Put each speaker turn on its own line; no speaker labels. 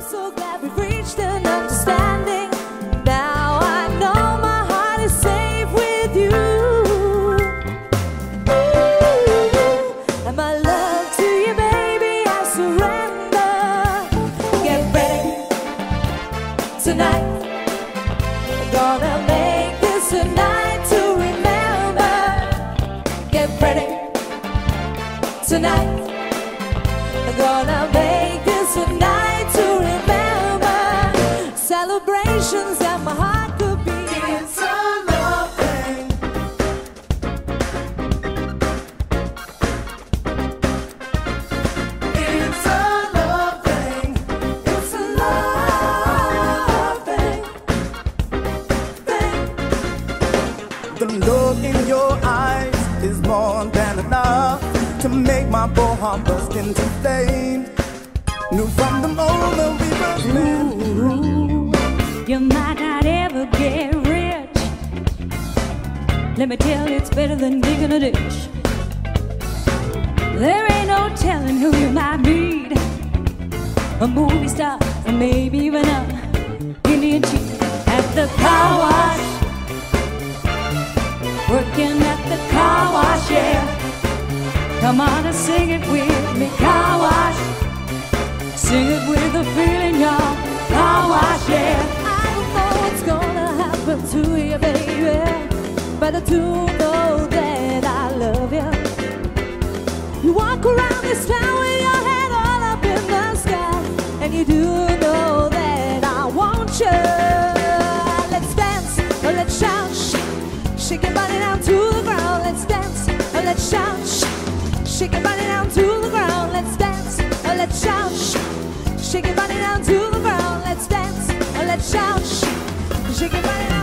so glad we've reached an understanding. Now I know my heart is safe with you. Ooh, and my love to you, baby, I surrender. Get ready tonight. I'm gonna make this a night to remember. Get ready tonight. I'm gonna make this a night to remember. Celebrations that my heart could be.
It's a love thing. It's a love thing.
It's a love thing.
The look in your eyes is more than enough to make my poor heart burst into flame. Knew from the moment we first met.
You might not ever get rich. Let me tell you, it's better than digging a ditch. There ain't no telling who you might meet. A movie star, or maybe even a Indian chief at the car wash. Working at the car wash, yeah. Come on and sing it with me, car wash. Sing it with a feeling, y'all. Car wash, yeah.
I don't know what's gonna happen to you, baby, but I do know that I love you. You walk around this town with your head all up in the sky, and you do know that I want you. Let's dance, or let's shout, shake your body down to the ground. Let's dance, or let's shout, shake your body down to the ground. Let's dance, or let's shout, shake your body down to the ground. Let's dance, or let's shout, shake your body down.